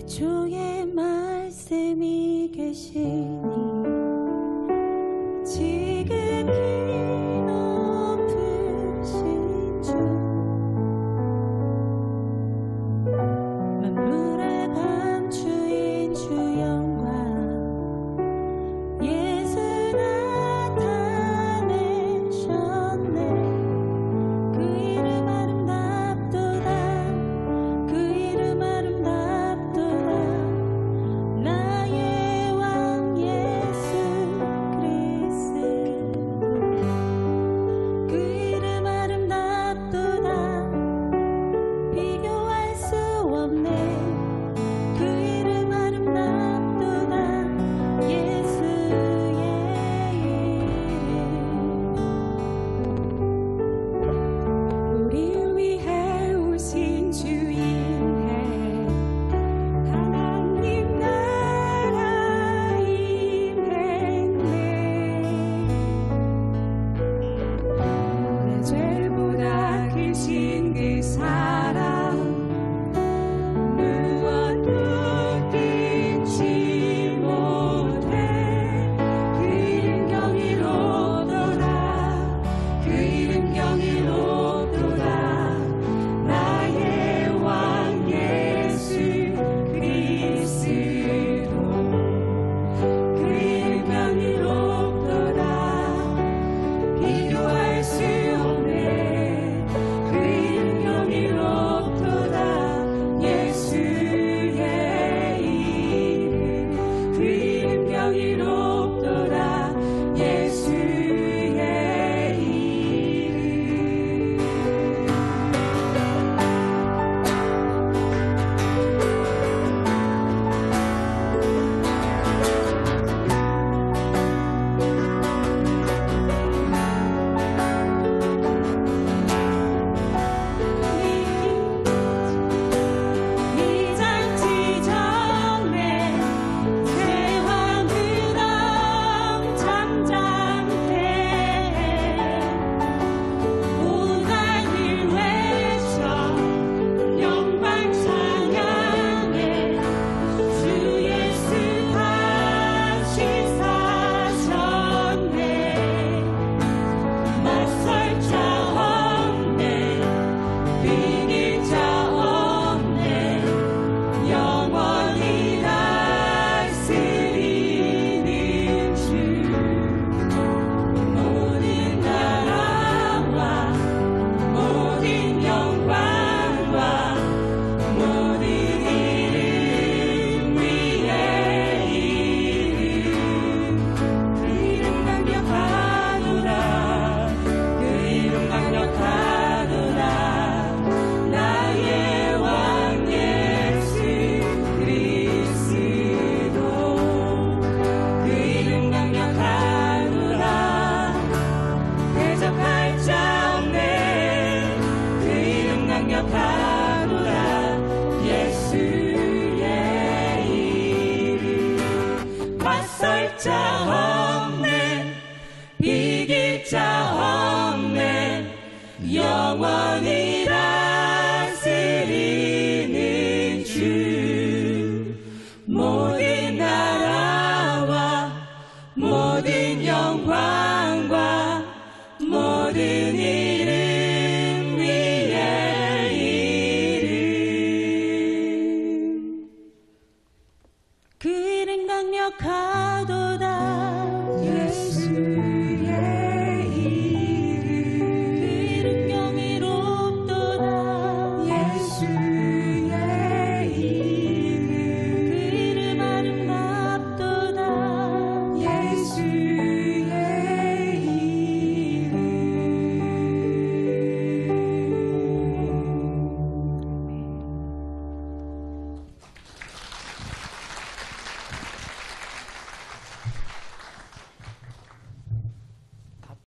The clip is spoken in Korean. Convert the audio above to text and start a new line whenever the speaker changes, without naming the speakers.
주의 말씀이 계시니 지극히 높으신 주 만물의 감추인 주 영광 예수 나타내셨네. 그 이름 아름답도다. 그 이름 아름답도다. 나의 왕 예수 그리스도. 그 이름 아름답도다. 비교할 수 없네. 그 이름 아름답도다. 예수의 이름. 우리 위해 오신 주인의 하나님 나라 임했네. 내 죄보다 크신 그 사랑 무엇도 잊지 못해. 그 이름 경이롭도다. 그 이름 경이롭도다. 나의 왕 예수 그리스도. 그 이름 경이롭도다. 비교할 수 없네. 그 이름 경이롭도다. 예수의 이름. 그 이름 경이롭도다. 예수의 이름. 이 잔치 전에 대왕 그럼 잠잠해. 오간을 외쳐 영광 찬양해. 주 예수 다시 사셨네. 맞설 자 없네. 비길 자 없네. 영원히 다스리는 주. 모든 나라와 모든 영광과 모든 이름 위에 이름. 그 이름 강력하도다. 그 이름 강력하도다. 나의 왕 예수 그리스도. 그 이름 강력하도다. 대적할 자 없네. 그 이름 강력하도다. 예수의 이름. 맞설 자 없네. 비길 자 없네. 영원히